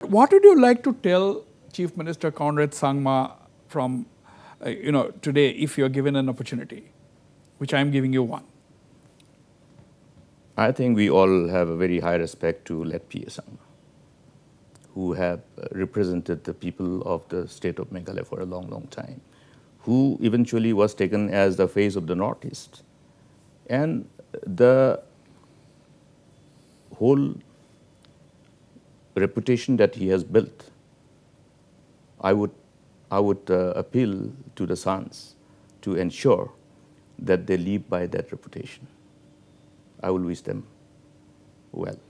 what would you like to tell Chief Minister Conrad Sangma from, today, if you're given an opportunity, which I'm giving you one? I think we all have a very high respect to Let P.A. Sangma, who have represented the people of the state of Meghalaya for a long, long time, who eventually was taken as the face of the Northeast. And the whole reputation that he has built, I would appeal to the sons to ensure that they live by that reputation. I will wish them well.